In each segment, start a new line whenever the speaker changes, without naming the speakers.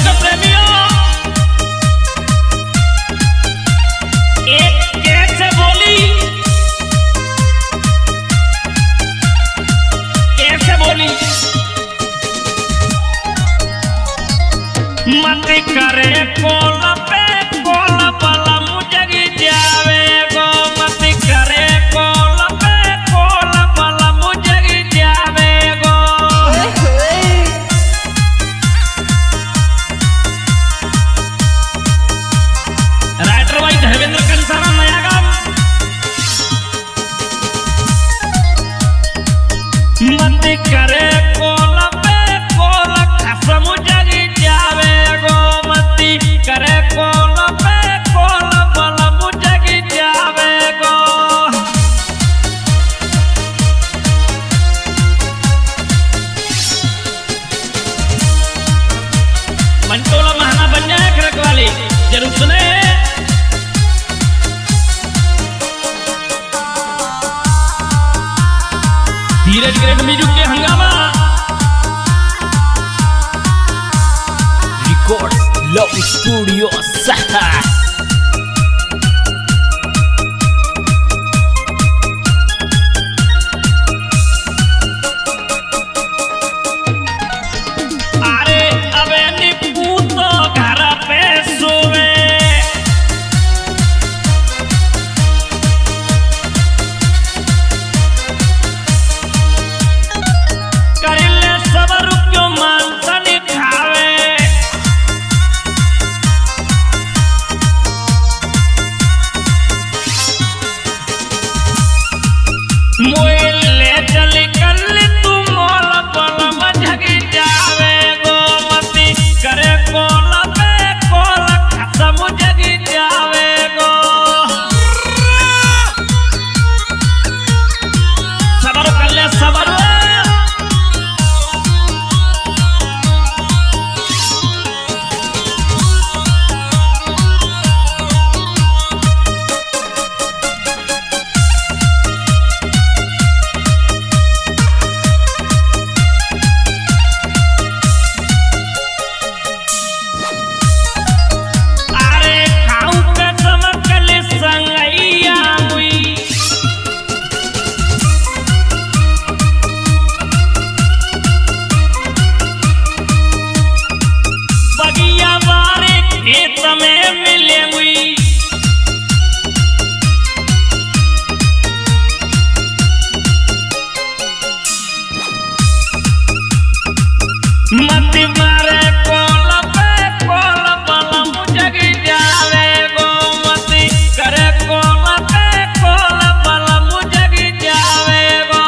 तो प्रेमियों एक कैसे बोली मत करे कोला पे कोला वाला मुझे जावे गो मत करे कोला पे कोला वाला मुझे जावे गो राइटर भाई धर्मेंद्र कंसारा नया गांव मत करे कोला पे कोला खस मुझे जावे गो मत करे कोला पे कोला वाला मुझे जावे गो मंटोला महाना बन जाए खड़क वाली जरूर सुने धीरज ग्रेट म्यूजिक के हंगामा
रिकॉर्ड लव स्टूडियो सहा
अरे अबे निप्पू तो घर पे सोवे करिले सबर क्यों मानसन खावे मोइले चली कल तू मोल पल मझग जावे गो मती करे कोल पे कोल खसम जग जावे गो सबर कल्ले सबर अरे खाऊ पे चमकल संगैया हुई बगिया बारे खेत में मिले हुई मत मारे कोल पे कोल वाला मुझे जावे गो मत करे कोल पे कोल वाला मुझे जावे गो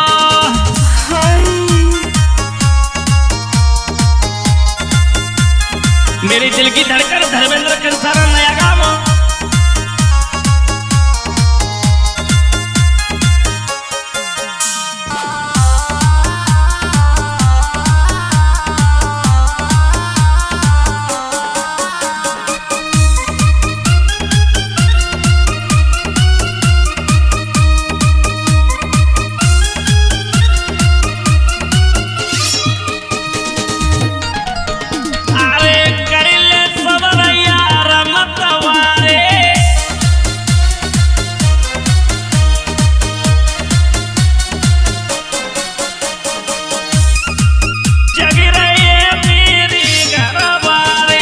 मेरी दिल की धड़कन धर्मेंद्र कंसारा नया गांव अरे करिले सबर यार मतवारे जग रहे मेरी घरवारे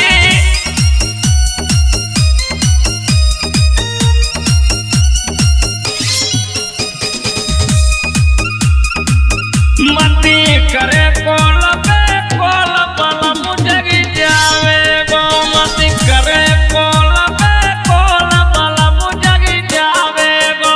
मत करे कोल पे कोल वाला मुझे जावे गो मत करे कोल पे कोल वाला मुझे जावे गो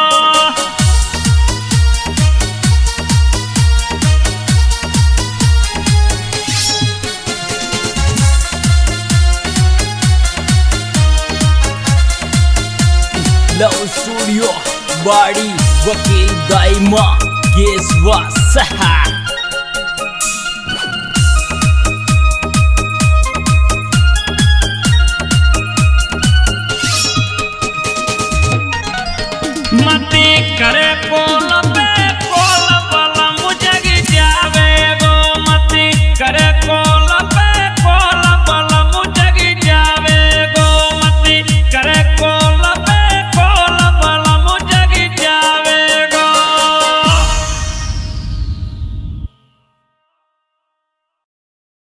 लव स्टूडियो बाड़ी वकील दाइमा गेसवा सहा
मत करे कोल